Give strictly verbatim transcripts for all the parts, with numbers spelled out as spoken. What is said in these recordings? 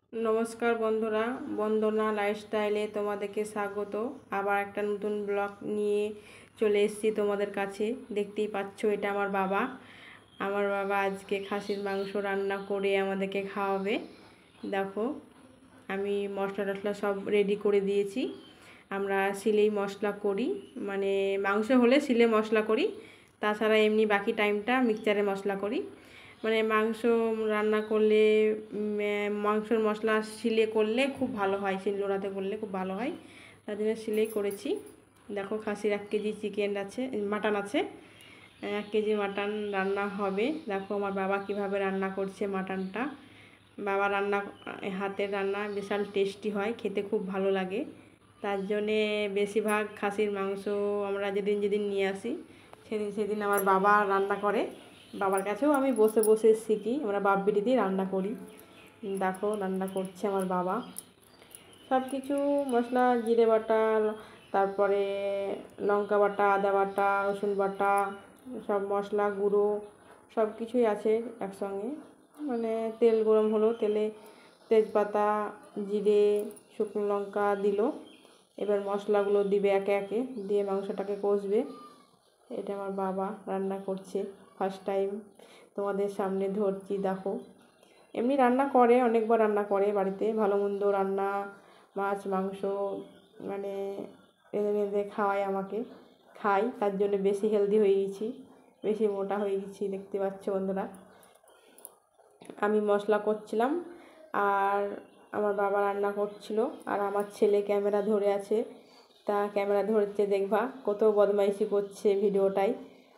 नमस्कार बंधुरा बंदना लाइफस्टाइले तुम्हादेरके स्वागत। आबार एक नतून ब्लग निये चले एसेछि तोमादेर काछे। देखतेई पाচ্ছো এটা আমার বাবা। আমার বাবা আজকে খাসির মাংস রান্না করে আমাদেরকে খাওয়াবে। দেখো আমি মশলা টশলা সব রেডি করে দিয়েছি। আমরা সিলেই মশলা করি, মানে মাংস হলে সিলে মশলা করি, তাছাড়া এমনি বাকি টাইমটা মিক্সচারে মশলা করি। মানে মাংস রান্না করলে মাংসের মশলা সিলে করলে খুব ভালো হয়, শিলনোড়াতে করলে খুব ভালো হয়, তার জন্য সিলেই করেছি। দেখো খাসির এক কেজি চিকেন আছে, মাটন আছে, এক কেজি মাটন রান্না হবে। দেখো আমার বাবা কিভাবে রান্না করছে মাটনটা। বাবা রান্না হাতের রান্না বিশাল টেস্টি হয়, খেতে খুব ভালো লাগে। তার জন্যে বেশিরভাগ খাসির মাংস আমরা যেদিন যেদিন নিয়ে আসি সেদিন সেদিন আমার বাবা রান্না করে। বাবার কাছেও আমি বসে বসে শিখি, আমরা বাপ বেটিতেই রান্না করি। দেখো রান্না করছে আমার বাবা। সব কিছু মশলা, জিরে বাটা, তারপরে লঙ্কা বাটা, আদা বাটা, রসুন বাটা, সব মশলা গুঁড়ো সব কিছুই আছে একসঙ্গে। মানে তেল গরম হলো, তেলে তেজপাতা, জিরে, শুকনো লঙ্কা দিল। এবার মশলাগুলো দিবে একে একে, দিয়ে মাংসটাকে কষবে। এটা আমার বাবা রান্না করছে, ফার্স্ট টাইম তোমাদের সামনে ধরছি। দেখো এমনি রান্না করে, অনেকবার রান্না করে বাড়িতে, ভালো মন্দ রান্না, মাছ মাংস মানে রেঁধে রেঁধে খাওয়ায় আমাকে, খাই। তার জন্য বেশি হেলদি হয়ে গেছি, বেশি মোটা হয়ে গেছি, দেখতে পাচ্ছ বন্ধুরা। আমি মশলা করছিলাম আর আমার বাবা রান্না করছিল, আর আমার ছেলে ক্যামেরা ধরে আছে। তা ক্যামেরা ধরছে, দেখবা কত বদমাইশি করছে ভিডিওটাই।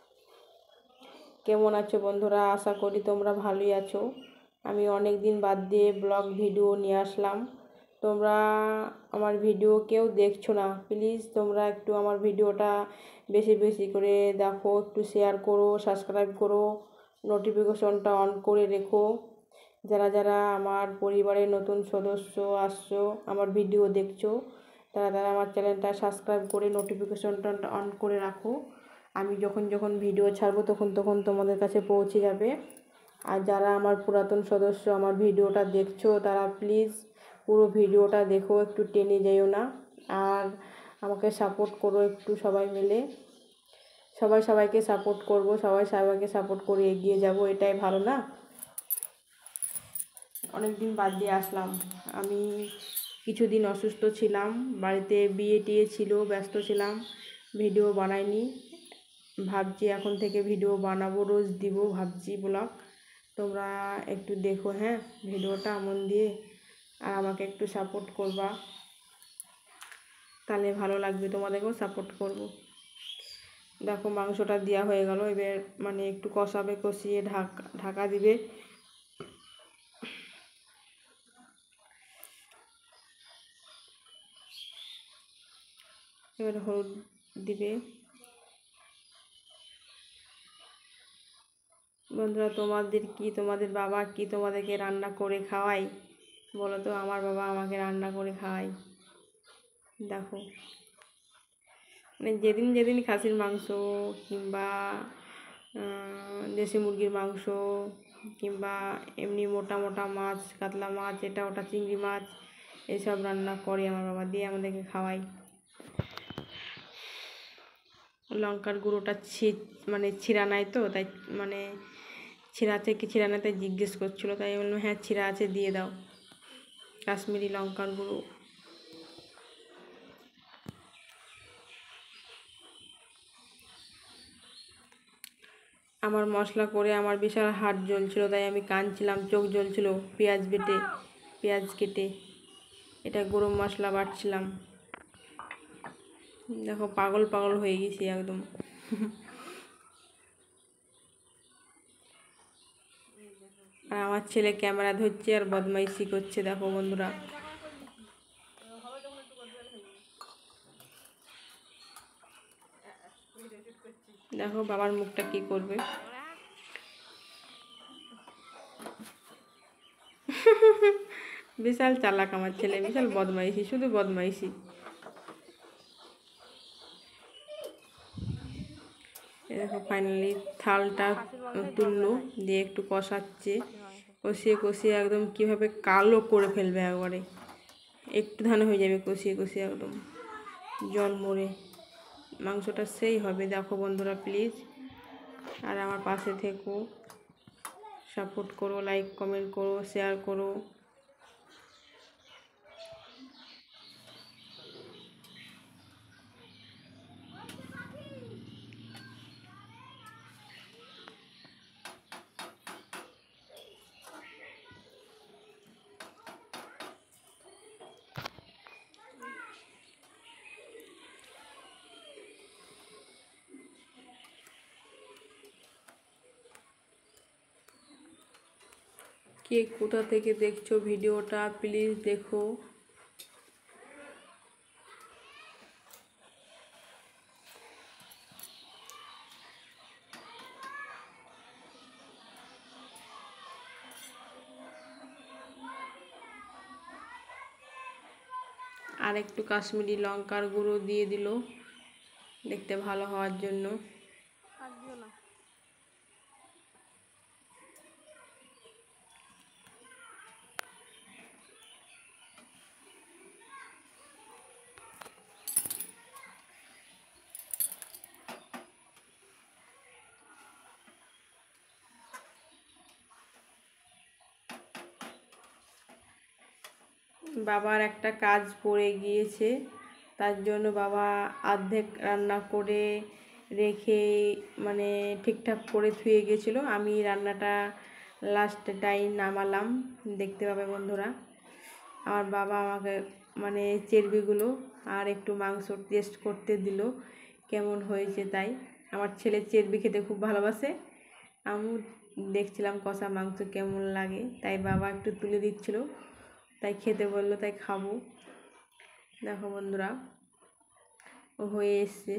কেমন আছো বন্ধুরা? আশা করি তোমরা ভালোই আছো। আমি অনেক দিন বাদ দিয়ে ব্লগ ভিডিও নিয়ে আসলাম। তোমরা আমার ভিডিও কেউ দেখছো না, প্লিজ তোমরা একটু আমার ভিডিওটা বেশি বেশি করে দেখো, একটু শেয়ার করো, সাবস্ক্রাইব করো, নোটিফিকেশনটা অন করে রেখো। যারা যারা আমার পরিবারের নতুন সদস্য আসছো, আমার ভিডিও দেখছো, তারা তারা আমার চ্যানেলটা সাবস্ক্রাইব করে নোটিফিকেশনটা অন করে রাখো। আমি যখন যখন ভিডিও ছাড়বো তখন তখন তোমাদের কাছে পৌঁছে যাবে। আর যারা আমার পুরাতন সদস্য আমার ভিডিওটা দেখছো, তারা প্লিজ পুরো ভিডিওটা দেখো, একটু টেনে যেও না। আর আমাকে সাপোর্ট করো একটু সবাই মিলে। সবাই সবাইকে সাপোর্ট করব, সবাই সবাইকে সাপোর্ট করে এগিয়ে যাব, এটাই ভালো না? অনেক দিন বাদ দিয়ে আসলাম। আমি কিছুদিন অসুস্থ ছিলাম, বাড়িতে বিয়ে টিয়ে ছিল, ব্যস্ত ছিলাম, ভিডিও বানাইনি। ভাবছি এখন থেকে ভিডিও বানাবো, রোজ দিব ভাবছি ব্লগ। তোমরা একটু দেখো হ্যাঁ ভিডিওটা মন দিয়ে, আর আমাকে একটু সাপোর্ট করবা, তাহলে ভালো লাগবে, তোমাদেরকেও সাপোর্ট করব। দেখো মাংসটা দেওয়া হয়ে গেল, এবার মানে একটু কষাবে, কষিয়ে ঢাকা ঢাকা দিবে। এবার হলুদ দিবে। বন্ধুরা তোমাদের কি, তোমাদের বাবা কি তোমাদেরকে রান্না করে খাওয়াই বলো তো? আমার বাবা আমাকে রান্না করে খাওয়াই। দেখো মানে যেদিন যেদিন খাসির মাংস কিংবা দেশি মুরগির মাংস কিংবা এমনি মোটা মোটা মাছ, কাতলা মাছ, এটা ওটা চিংড়ি মাছ, এইসব রান্না করে আমার বাবা, দিয়ে আমাদেরকে খাওয়াই। লঙ্কার গুঁড়োটা ছি মানে ছিঁড়া নাই তো, তাই মানে ছিঁড়া আছে কি ছিঁড়া নাই তাই জিজ্ঞেস করছিলো, তাই বললাম হ্যাঁ ছিঁড়া আছে দিয়ে দাও। কাশ্মীরি লঙ্কার গুঁড়ো। আমার মশলা করে আমার বিশাল হাত জ্বলছিল, তাই আমি কাঁদছিলাম, চোখ জ্বলছিল। পেঁয়াজ বেটে পেঁয়াজ কেটে এটা গরম মশলা বাটছিলাম। দেখো পাগল পাগল হয়ে গেছি একদম। আর আমার ছেলে ক্যামেরা ধরছে আর বদমাইশি করছে, দেখো বন্ধুরা। দেখো বাবার মুখটা কি করবে। বিশাল চালাক আমার ছেলে, বিশাল বদমাইশি, শুধু বদমাইশি। দেখো ফাইনালি থালটা তুললো, দিয়ে একটু কষাচ্ছে, কষিয়ে কষিয়ে একদম কীভাবে কালো করে ফেলবে, একবারে একটু ধানে হয়ে যাবে কষিয়ে কষিয়ে একদম জল মরে মাংসটা সেই হবে। দেখো বন্ধুরা প্লিজ, আর আমার পাশে থেকো, সাপোর্ট করো, লাইক কমেন্ট করো, শেয়ার করো। কে কোথা থেকে দেখছো ভিডিওটা প্লিজ দেখো। আর একটু কাশ্মীরি লঙ্কার গুঁড়ো দিয়ে দিল দেখতে ভালো হওয়ার জন্য। বাবার একটা কাজ পড়ে গিয়েছে, তার জন্য বাবা অর্ধেক রান্না করে রেখে মানে ঠিকঠাক করে ধুয়ে গিয়েছিলো। আমি রান্নাটা লাস্টটাই নামালাম, দেখতে পাবে বন্ধুরা। আমার বাবা আমাকে মানে চর্বিগুলো আর একটু মাংস টেস্ট করতে দিল কেমন হয়েছে। তাই আমার ছেলে চর্বি খেতে খুব ভালোবাসে, আমি দেখছিলাম কষা মাংস কেমন লাগে, তাই বাবা একটু তুলে দিচ্ছিল, তাই খেতে বললো, তাই খাবো। দেখো বন্ধুরা ও হয়ে এসছে,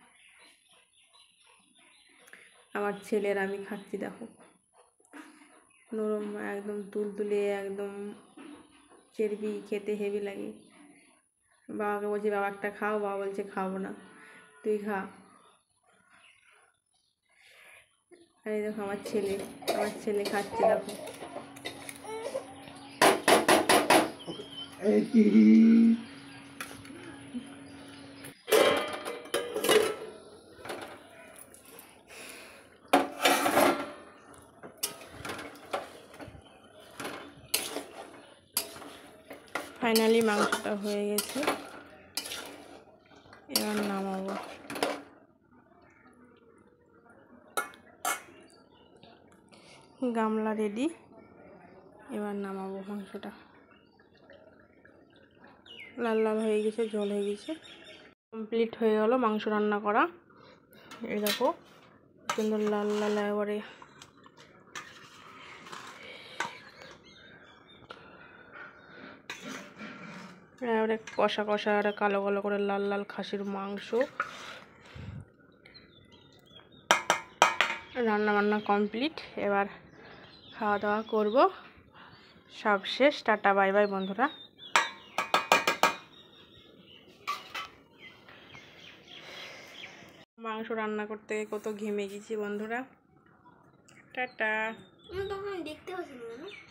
আমার ছেলের আমি খাচ্ছি। দেখো নরম একদম তুলতুলে, একদম চর্বি খেতে হেভি লাগে। বাবাকে বলছি বাবা একটা খাও, বাবা বলছে খাবো না, তুই খা। আর এই দেখো আমার ছেলে, আমার ছেলে খাচ্ছে। দেখো ফাইনালি মাংসটা হয়ে গেছে, এবার নামাবো। গামলা রেডি, এবার নামাবো মাংসটা। লাল লাল হয়ে গেছে, ঝোল হয়ে গেছে, কমপ্লিট হয়ে গেল মাংস রান্না করা। এই দেখো সুন্দর লাল লাল এবারে এবারে কষা কষা আর কালো কালো করে লাল লাল খাসির মাংস রান্না বান্না কমপ্লিট। এবার খাওয়া দাওয়া করব, সব শেষ। টাটা বাই বাই বন্ধুরা। মাংস রান্না করতে কত ঘেমে গেছি বন্ধুরা। টাটা। দেখতে পাচ্ছি না।